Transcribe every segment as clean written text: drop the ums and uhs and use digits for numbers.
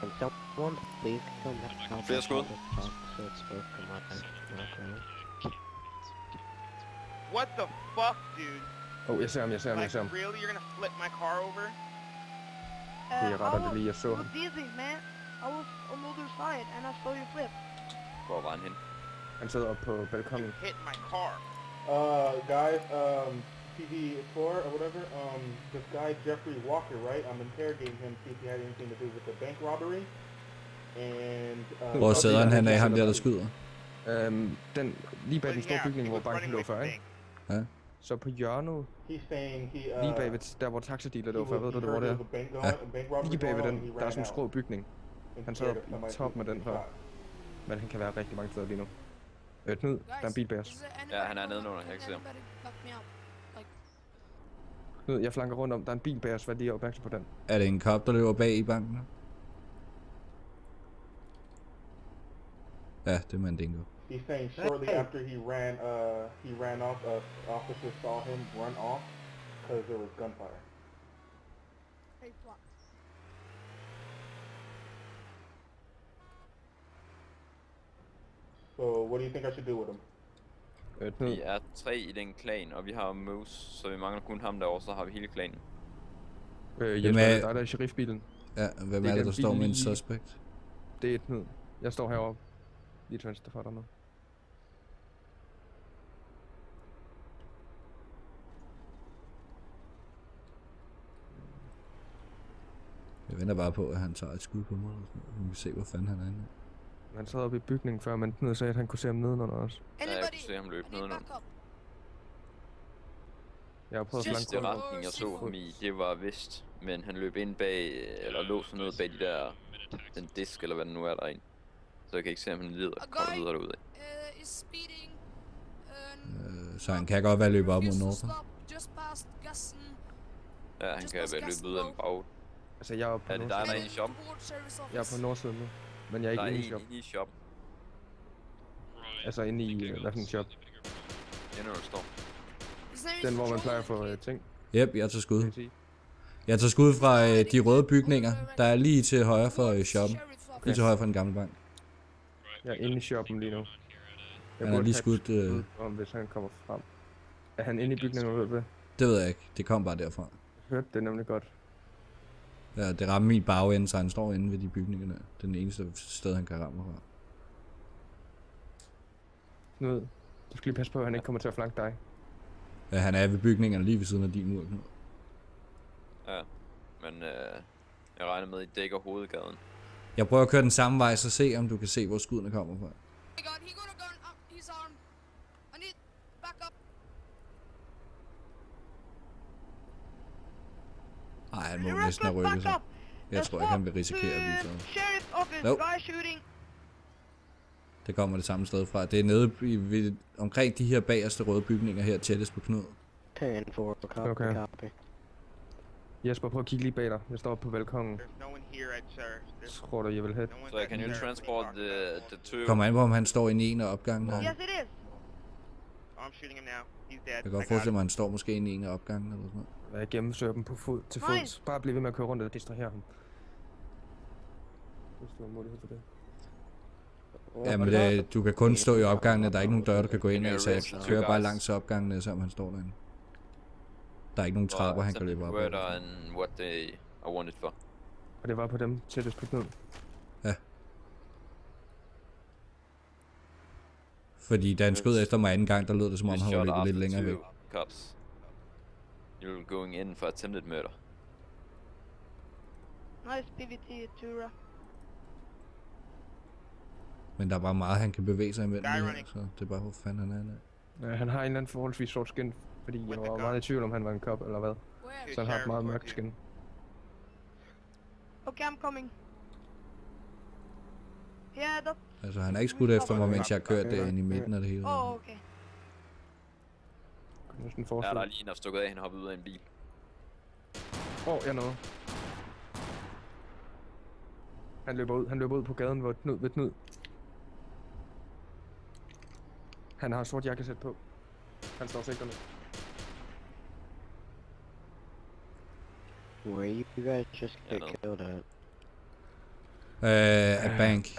Can someone please come out? Flere skud. So it's both from my ground. What the fuck, dude? Oh, jeg ser ham. Like, really? You're gonna flip my car over? Jeg retter det lige, jeg så ham. Easy, man. I was on the other side, and I saw you flip. Hvor var han hen? Han sidder oppe på balkongen. Hit my car. Guys, TV4 or whatever, this guy Jeffrey Walker, right? I'm interrogating him, see if he had anything to do with the bank robbery. And hvor sidder han af ham der skyder? Den lige bag den store bygning, hvor banken lå før, ikke? Ja. Så på hjørnet, lige bagved der hvor taxadealer lå før, ved du det hvor det er? Ja. Lige bagved den, der er sådan en skrå bygning. Han sidder i toppen af den før. Men han kan være rigtig mange steder lige nu. Knud, der er en bil bag os. Ja, han er nedenunder, jeg kan se ham. Knud, jeg flanker rundt om, der er en bil bag os, vær lige opmærksom på den. Er det en cop, der løber bag i banken? Ja, det er Mandingo. He's saying shortly after he ran off, officers saw him run off because there was gunfire. Hey, fuck. So what do you think I should do with him? Vi er 3 i den klan, og vi har Moose, så vi mangler kun ham derovre, så har vi hele klanen. Jesper, der er sheriffbilen. Ja, hvem er det, der står med en suspect? Det er et Knud. Jeg står heroppe. Lige til venstre for dig nu. Jeg venter bare på, at han tager et skud på mig. Vi kan se, hvor fanden han er inde. Han sad oppe i bygningen før, men Knud sagde, at han kunne se ham nedenunder også. Ja, jeg kunne se ham løbe nedenunder. Jeg har prøvet at flanke Sidste retning, jeg så ham i, det var vest. Men han løb ind bag, eller lå sådan noget bag de der, den disk, eller hvad den nu er derinde. Så jeg kan ikke se, om han lider og kommer videre derudad. Så han kan godt være løbet op mod Northern. Ja, han kan være løbet ud af en bag. Altså, jeg er på er det dig, der er inde i shop? Jeg er på nordsiden nu, men jeg er ikke inde i shop. Der er en i shop. Altså inde i, hvad for en shop? Det er når du står. Den, hvor man plejer at få ting. Yep, jeg tager skud. Jeg tager skud fra de røde bygninger, der er lige til højre for shoppen. Lige til højre for den gamle bank. Jeg er inde i shoppen lige nu. Han er lige skudt... om hvis han kommer frem. Er han inde i bygningen, ved du det? Det ved jeg ikke. Det kom bare derfra. Jeg hørte det nemlig godt. Ja, det rammer min bagende, så han står inde ved de bygninger der. Det er den eneste sted, han kan ramme fra. Knud, du skal lige passe på, at han ikke kommer til at flanke dig. Ja, han er ved bygningerne lige ved siden af din mur, Knud. Ja, men jeg regner med, at I dækker hovedgaden. Jeg prøver at køre den samme vej, så se om du kan se, hvor skuddene kommer fra. Ej, han må næsten have rykket sig. Jeg tror ikke, han vil risikere at blive sådan. Nope. Det kommer det samme sted fra. Det er nede omkring de her bagerste røde bygninger her, tættest på Knud. Okay. Jesper, prøv at kigge lige bag dig. Jeg står på balkongen. Tror du, jeg vil have? Så jeg kan jo transport the two. Kommer an på, om han står inde i en af opgangene her. Yes, it is. I'm shooting him now. He's dead. Jeg kan godt forestille mig, at han står måske inde i en af opgangene eller sådan noget. Jeg gennemsøger dem på fod til fods. Bare bliv ved med at køre rundt og distrahere ham. Hvis du har mulighed for det. Jamen, du kan kun stå i opgangene. Der er ikke nogen døre, du kan gå ind i, så jeg kører bare langt til opgangene, selvom han står derinde. Der er ikke nogen trapper, han kan løbe op. What they are wanted for. Og det var på dem tættest på Knud. Ja. Fordi da han skød efter mig anden gang, der lød det som om han var løbet lidt længere væk. Cops. You're going in for attempted murder. Nice PVT, Tura. Men der er bare meget, han kan bevæge sig imellem her, så det er bare, hvor fanden han er. Ja, han har en eller anden forholdsvis sort skin, fordi jeg var meget i tvivl om han var en cop eller hvad. Så han har et meget mørkt skin. Okay, I'm coming. Yeah, that's... Altså, han er ikke skudt efter mig, mens jeg har kørt derinde i midten af det hele. Oh, okay. Ja, der er lige en, der stukket af, han hoppede ud af en bil. Jeg nåede. Han løber ud på gaden ved Knud. Han har et sort jakkesæt på. Han står sikkert nu. Where you guys just get killed at? A bank.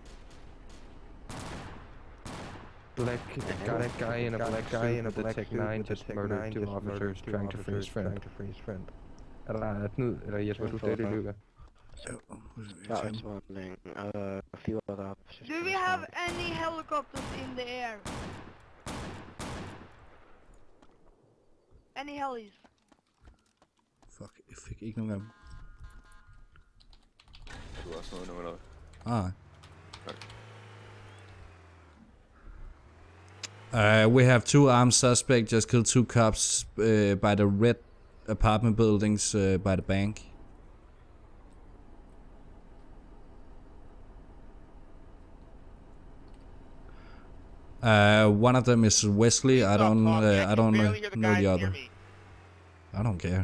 Black guy in a black guy in a black Tech 9 just murdered 2 officers trying to free his friend. Er der Knud, eller Jesper, du stadig lykker? Not responding. A few other officers. Do we have any helicopters in the air? Any helis? Fuck, jeg fik ikke nogen af dem. Du har også noget nu, eller hvad? Ah. We have 2 armed suspects just killed 2 cops by the red apartment buildings by the bank. One of them is Wesley. I don't know the other. I don't care.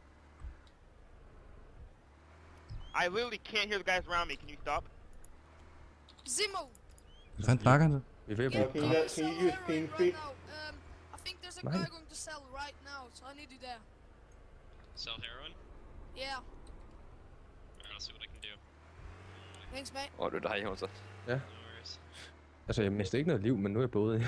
I literally can't hear the guys around me. Can you stop? Zimo! Hvad fanden snakker han? Vi er ved at Can bruge. you use TeamSpeak? I think there's a Mine. guy going to sell right now, so I need you there. Sell heroin? Yeah. Alright, I'll see what I can do. Thanks, mate. Åh, det er dig, Jonser. Ja. No worries. Altså, jeg mistede ikke noget liv, men nu er jeg blodig.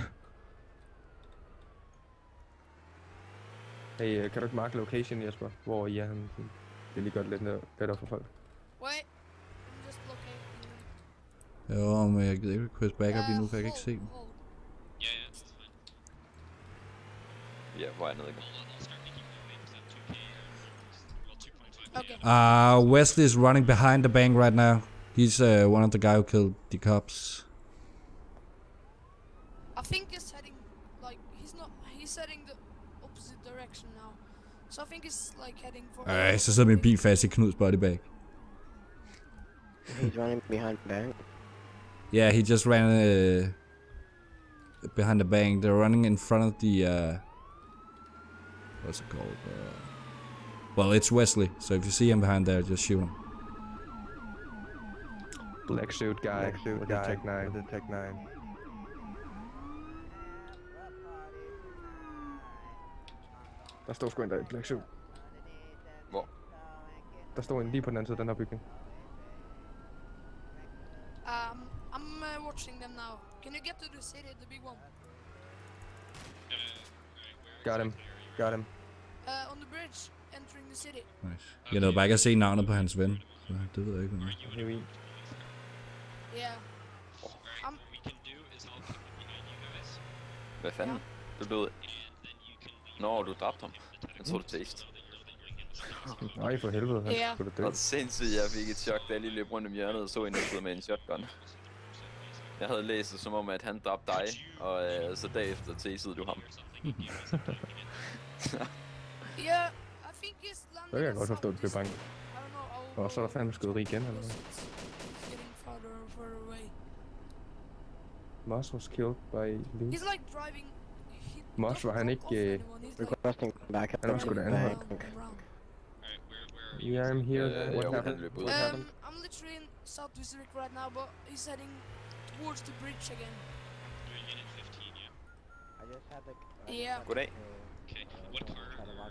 Hey, kan du ikke marke location, Jesper? Hvor I er henne? Det er lige godt lidt lettere for folk. Wait. I'm just locating them. Jo, men jeg gider ikke request backup endnu, for jeg kan ikke se dem. Hold. Yeah, yeah, it's fine. Ja, hvor er jeg nede igen? I'll start making my way to that 2K, well, 2.5K. Okay. Wesley is running behind the bank right now. He's one of the guy who killed the cops. I think he's heading, like, he's heading the opposite direction now. So I think he's, like, heading for... Så sidder min bil fast i Knuds bodybag. He's running behind the bank. Yeah, he just ran behind the bank. They're running in front of the what's it called? Well, it's Wesley. So if you see him behind there, just shoot him. Black suit guy with the Tech 9. Der står sgu en der i black suit. Hvor? Der står en lige på den anden side af den her bygning. I'm watching them now. Can you get to the city, the big one? Got him. On the bridge, entering the city. Nice. Jeg nåede bare ikke at se navnet på hans ven. Så det ved jeg ikke, hvad det er. Here we Yeah. What we can do is I'll come behind you guys, Hvad fanden? Du døde. and then you can leave. Nå, du dræbte ham. Jeg tror, du taste. Nej, for helvede, han Ja. skulle da Det dø. var sindssygt, jeg fik et chok, da jeg lige løb rundt om hjørnet og så en, der stod med en shotgun. Jeg havde læst det som om, at han dræbte dig, og så bagefter tasede du ham. Yeah, I think he's landing. Så kan jeg godt forstå, at det blev bange. I don't know. I'll Og så er der fandme skyderi igen, eller hvad? It's getting farther and farther away. Moss was killed by Lee. He's like driving. Moss, var han ikke... Requesting backup. Han var sgu da anden bank. Alright, where are you? Yeah, I'm here. Ja, What jo, happened? han løb ud. What happened? I'm literally in South District right now, but he's heading towards the bridge again. Doing it in 15, yeah? I just had the. Yeah. Goddag. Okay, what car?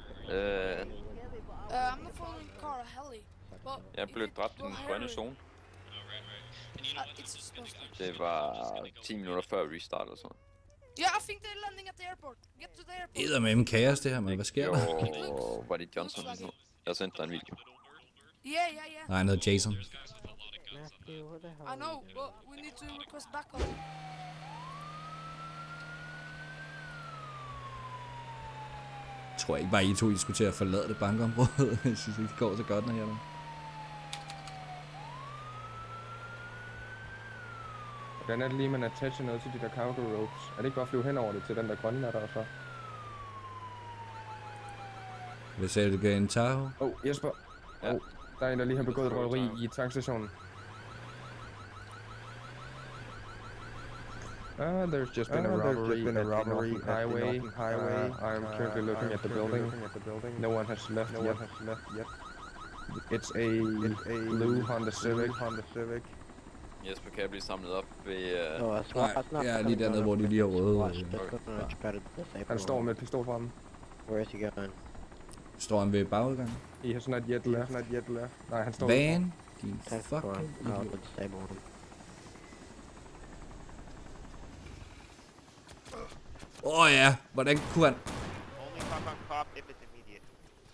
I'm not following a car, a heli. But Jeg if blev it dræbt i go den grønne higher- zone. Oh, right. And you know what? It's This is gonna supposed be to. Det var 10 minutter før restart og sådan. Yeah, I think they're landing at the airport. Get to the airport. Eddermame kaos det her, men hvad sker der? Jo, var det Johnson? Jeg sendte dig en video. Yeah, yeah, yeah. Nej, han hedder Jason. guys with a lot of guns. Matthew, what the hell? I know, but we need to request backup. Jeg tror ikke bare, I to I skulle til at forlade det bankområde. Jeg synes ikke, det går så godt, når jeg er der. Hvordan er det lige, man attacher noget til de der cargo ropes? Er det ikke bare at flyve hen over det til den der grønne der så? Hvad sagde du, du gav en Tahoe? Jesper. Ja. Der er en, der lige har begået et røveri i tankstationen. There's just been a robbery at the Northern Highway. I'm currently looking at the building. No one has left yet. It's a blue Honda Civic. Jesper, kan jeg blive samlet op ved... Oh, a SWAT. That's not Ja, lige coming dernede, out hvor of de the lige har røde. watch. They're gonna try to disable Han står him. med et pistol fremme. Where is he going? Står han ved bagudgangen? He has not yet left. Nej, han står Van? Din Thanks for fucking I'll idiot. disable him. Ja, hvordan kunne han... Only talk on cop if it's immediate.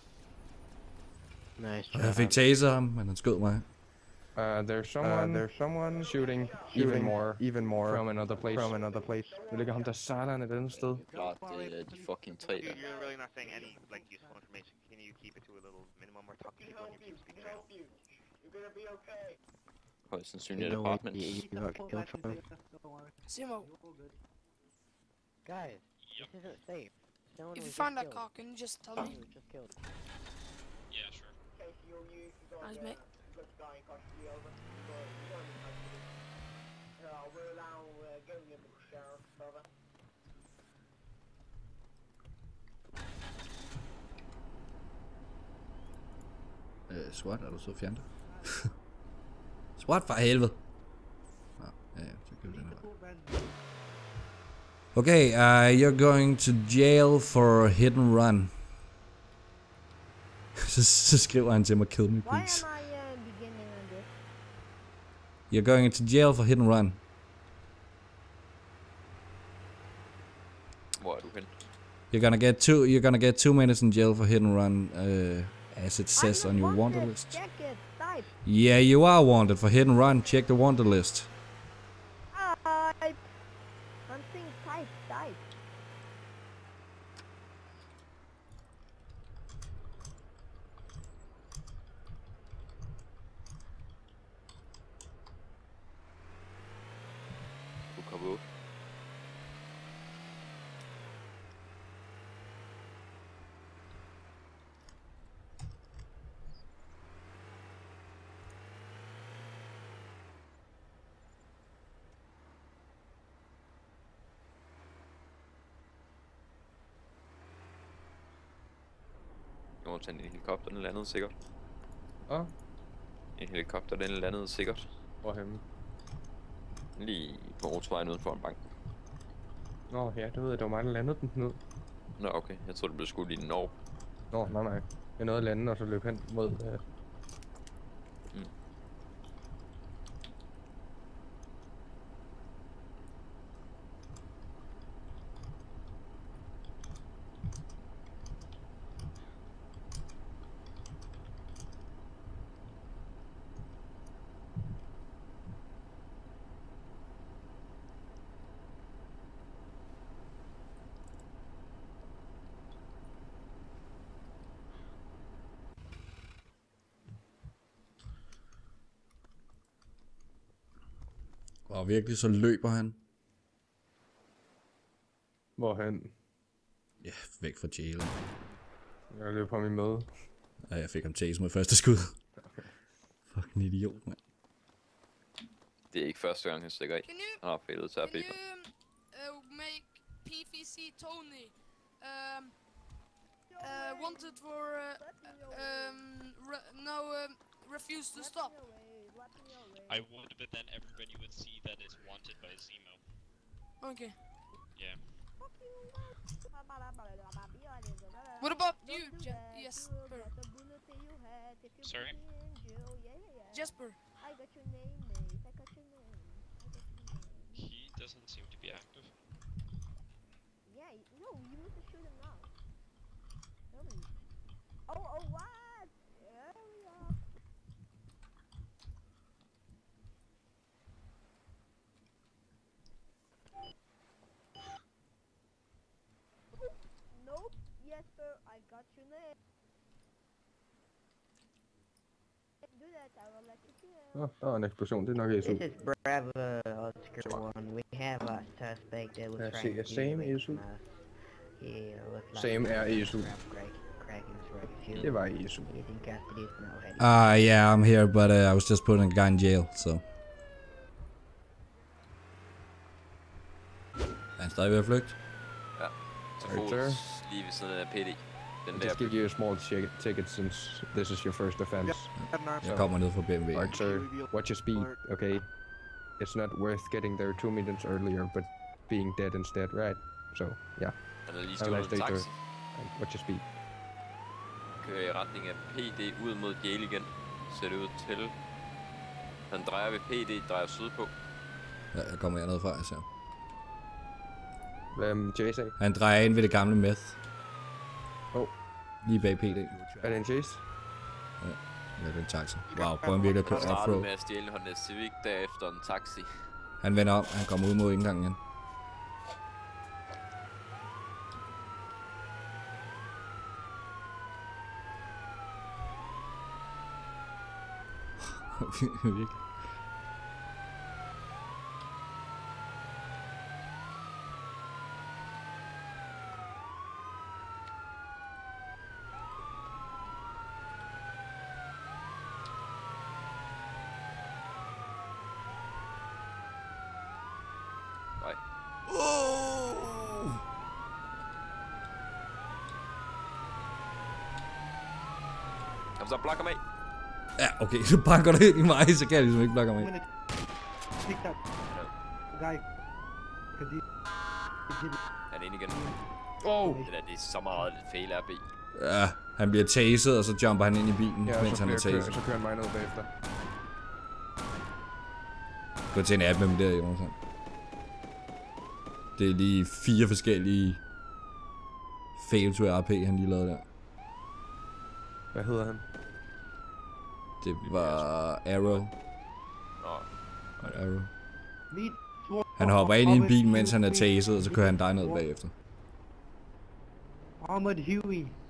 Nice Jeg job. fik taser ham, men han skød mig. There's someone shooting even more from another place. Nu ligger ham der Salan et andet sted. Klart, det er de fucking tre der. Dude, you're really not saying any like useful information. Can you keep it to a little minimum? We're talking to people on your team speak channel. Højst You sandsynligt know what apartments. you got killed from? Simo, Guys, this isn't safe. Someone if you was find just that killed. car, can you just tell Someone me? was just killed. Yeah, sure. Nice, mate. SWAT, er du så fjernet? SWAT for helvede! Nå, ja, så kan vi den her. Okay, you're going to jail for hit and run. så skriver han til mig, kill me Why please. am I beginning on this? You're going into jail for hit and run. Hvor er du hen? You're gonna get 2 minutes in jail for hit and run, as it says on your wanted list. Check it. Type. Yeah, you are wanted for hit and run. Check the wanted list. Type. I'm saying type. Du kommer op. En helikopter, den landede sikkert. En helikopter, den landede sikkert. Hvorhenne? Lige på motorvejen uden for en bank. Nå ja, det ved jeg, det var mig, der landede den ned. Nå, okay. Jeg tror det blev skudt i den år. Nå, nej. Jeg nåede at lande, og så løb hen mod... Og virkelig så løber han. Hvorhen? Ja, væk fra jail. Jeg løb ham i møde. Ja, jeg fik ham tase med første skud. Fucking idiot, mand. Det er ikke første gang, han stikker af. Can you Han har fældet til at can blive. you make PVC Tony wanted for refuse to stop? I would, but then everybody would see that it's wanted by Zemo. Okay. Yeah. What about you, Jesper? Sorry? Jesper. I got your name, mate. I got your name. He doesn't seem to be active. Yeah, no, you need to shoot him now. Nobody. Oh, what? Hurry up. Nope, Jesper, I got your name. Do that, I will let you kill. Der var en eksplosion, det er nok ESU. This is Bravo Oscar 1. We have a suspect that was Yeah, trying to same get away issue. from us. He looked like Same er he ESU. was cracking his right Det var ESU. He's in custody now. Yeah, I'm here, but I was just putting a guy in jail, so. Er han stadig ved at flygte? Ja. Til Right fods, there. lige ved siden af PD. Den der. Just give you a small ticket since this is your first offense. Jeg kommer ned fra BMW. Alright, sir. Watch your speed, okay? It's not worth getting there 2 minutes earlier, but being dead instead, right? So, yeah. Han er lige Have a stået nice en day, taxi. sir. And watch your speed. Kører i retning af PD ud mod jail igen. Ser det ud til. Han drejer ved PD, drejer sydpå. Ja, jeg kommer hernede fra, jeg ser. Hvad Chase af? Han drejer ind ved det gamle meth. Oh. Lige bag PD. Er det en Chase? Ja, det er en taxa. Wow, prøv han virkelig at køre Han startede offroad. med at stjæle en Honda Civic, derefter en taxi. Han vender om, han kommer ud mod indgangen igen. Virkelig. Nej. Kom så, blokker mig. Ja, okay, så banker du ind i mig, så kan jeg ligesom ikke blokke mig. Han er inde igen. Oh! Det der, det er så meget fail RB. Ja, han bliver taset, og så jumper han ind i bilen, Ja, mens han er taset. så kører han mig ned bagefter. Gå til en app med dem der, Jonathan. Det er lige 4 forskellige fail to RP, han lige lavede der. Hvad hedder han? Det var Arrow. Nå. Arrow. Han hopper ind i en bil, mens han er taset, og så kører han dig ned bagefter. Ahmed Huey.